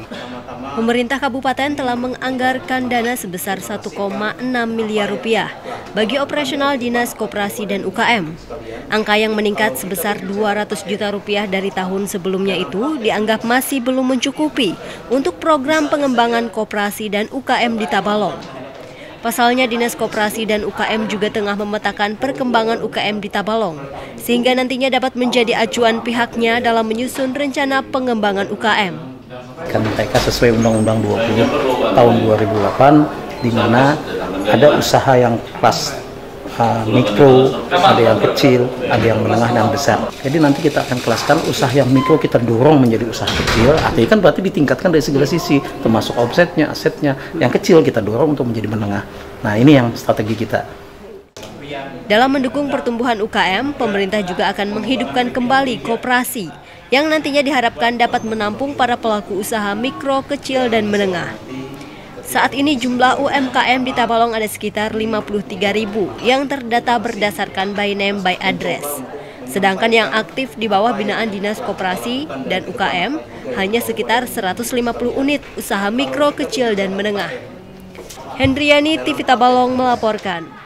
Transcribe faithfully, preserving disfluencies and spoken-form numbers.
Pemerintah kabupaten telah menganggarkan dana sebesar satu koma enam miliar rupiah bagi operasional Dinas Koperasi dan U K M. Angka yang meningkat sebesar dua ratus juta rupiah dari tahun sebelumnya itu dianggap masih belum mencukupi untuk program pengembangan koperasi dan U K M di Tabalong. Pasalnya Dinas Koperasi dan U K M juga tengah memetakan perkembangan U K M di Tabalong, sehingga nantinya dapat menjadi acuan pihaknya dalam menyusun rencana pengembangan U K M. Kan mereka sesuai Undang-Undang dua puluh tahun dua ribu delapan, di mana ada usaha yang kelas uh, mikro, ada yang kecil, ada yang menengah dan besar. Jadi nanti kita akan kelaskan usaha yang mikro kita dorong menjadi usaha kecil, artinya kan berarti ditingkatkan dari segala sisi, termasuk omsetnya, asetnya. Yang kecil kita dorong untuk menjadi menengah. Nah, ini yang strategi kita. Dalam mendukung pertumbuhan U K M, pemerintah juga akan menghidupkan kembali koperasi yang nantinya diharapkan dapat menampung para pelaku usaha mikro, kecil, dan menengah. Saat ini jumlah U M K M di Tabalong ada sekitar lima puluh tiga ribu yang terdata berdasarkan by name by address. Sedangkan yang aktif di bawah binaan Dinas Koperasi dan U K M hanya sekitar seratus lima puluh unit usaha mikro, kecil, dan menengah. Hendriani, T V Tabalong melaporkan.